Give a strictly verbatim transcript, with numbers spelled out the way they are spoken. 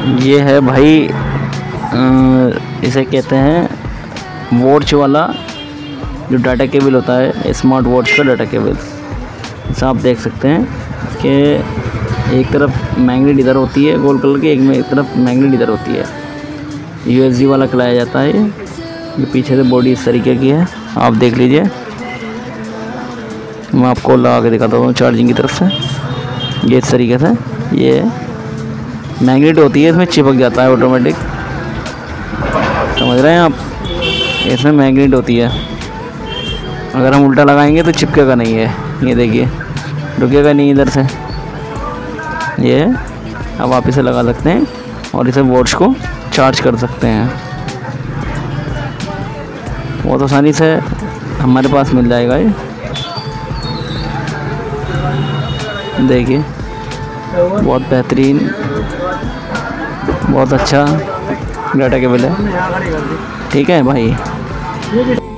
ये है भाई, इसे कहते हैं वॉच वाला जो डाटा केबल होता है, स्मार्ट वॉच का डाटा केबल। जैसा आप देख सकते हैं कि एक तरफ मैग्नेट इधर होती है गोल कलर की, एक में एक तरफ मैग्नेट इधर होती है। यूएसबी वाला चलाया जाता है। ये पीछे से बॉडी इस तरीके की है, आप देख लीजिए। मैं आपको लगा के दिखाता हूँ चार्जिंग की तरफ से। ये इस तरीके से ये मैग्नेट होती है, इसमें चिपक जाता है ऑटोमेटिक, समझ रहे हैं आप। इसमें मैग्नेट होती है, अगर हम उल्टा लगाएंगे तो चिपकेगा नहीं है। ये देखिए, रुकेगा नहीं इधर से। ये अब आप इसे लगा सकते हैं और इसे वॉच को चार्ज कर सकते हैं। बहुत आसानी से हमारे पास मिल जाएगा ये। देखिए, बहुत बेहतरीन, बहुत अच्छा डाटा केबल है। ठीक है भाई।